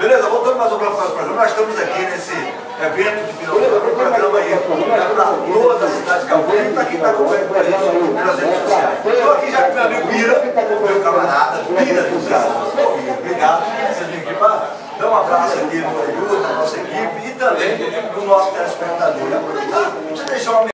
Beleza? Voltando mais um pouco para o programa, nós estamos aqui nesse evento de final do programa aí, para toda a cidade de Campinas e para quem está acompanhando a gente nas redes sociais. Estou aqui já com meu amigo Bira, meu camarada, Bira do Brasil. Obrigado por vocês virem aqui para dar um abraço aqui no Ajuda, na nossa equipe e também no nosso telespectador. E aproveitar para deixar uma